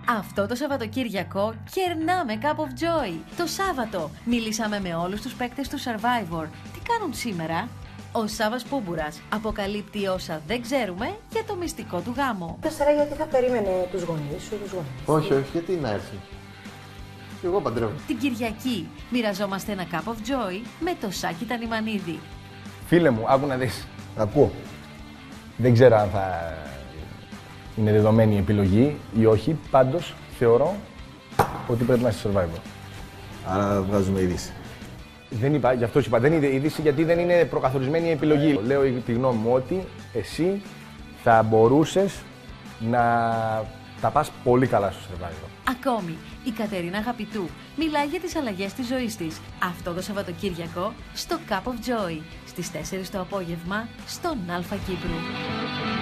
Αυτό το Σαββατοκύριακο κερνάμε Cup of Joy. Το Σάββατο μιλήσαμε με όλους τους παίκτες του Survivor. Τι κάνουν σήμερα? Ο Σάββας Πούμπουρας αποκαλύπτει όσα δεν ξέρουμε για το μυστικό του γάμο. Τώρα γιατί θα περίμενε τους γονείς σου, Όχι, γιατί να έρθει. Και εγώ παντρεύω. Την Κυριακή μοιραζόμαστε ένα Cup of Joy με το Σάκη Τανιμανίδη. Φίλε μου, άκου να δεις. Ακούω. Δεν ξέρω αν θα είναι δεδομένη η επιλογή ή όχι, πάντως θεωρώ ότι πρέπει να είσαι Survivor. Άρα βγάζουμε είδηση. Δεν είπα, γι' αυτό σου είπα, δεν είναι είδηση γιατί δεν είναι προκαθορισμένη η επιλογή. Λέω τη γνώμη μου ότι εσύ θα μπορούσες να τα πας πολύ καλά στο Survivor. Ακόμη, η Κατερίνα Αγαπητού μιλάει για τις αλλαγές της ζωής της. Αυτό το Σαββατοκύριακο στο Cup of Joy, στις 4 το απόγευμα, στον Αλφα Κύπρου.